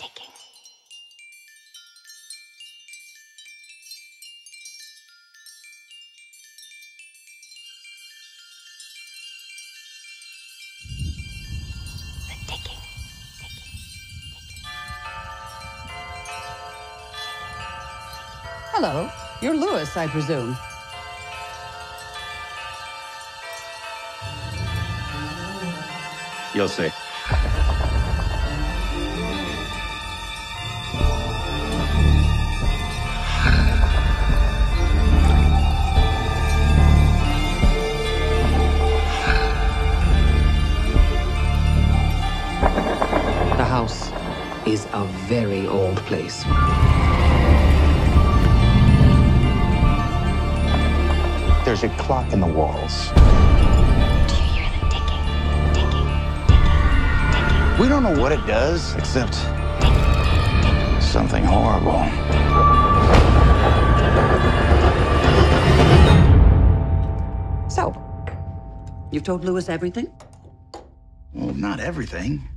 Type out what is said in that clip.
ticking. The ticking. Hello. You're Louis, I presume. You'll see. The house is a very old place. There's a clock in the walls. Do you hear the ticking? Ticking, ticking, ticking. We don't know what it does, except something horrible. So, you've told Louis everything? Well, not everything.